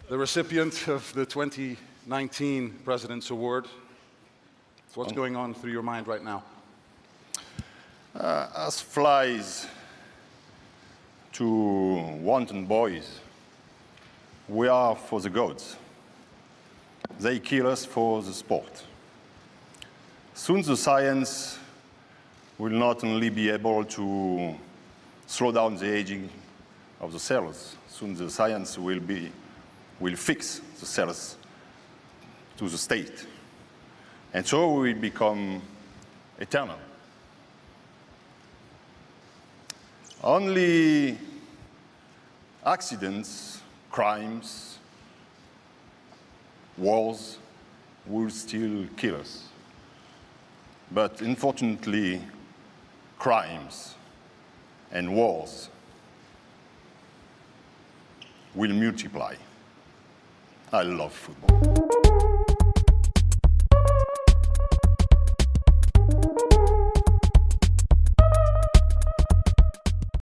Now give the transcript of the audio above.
the recipient of the 2019 President's Award. What's going on through your mind right now? As flies to wanton boys, we are for the gods. They kill us for the sport. Soon the science will not only be able to slow down the aging of the cells, soon the science will fix the cells to the state. And so we will become eternal. Only accidents, crimes, wars will still kill us. But unfortunately, crimes and wars will multiply. I love football.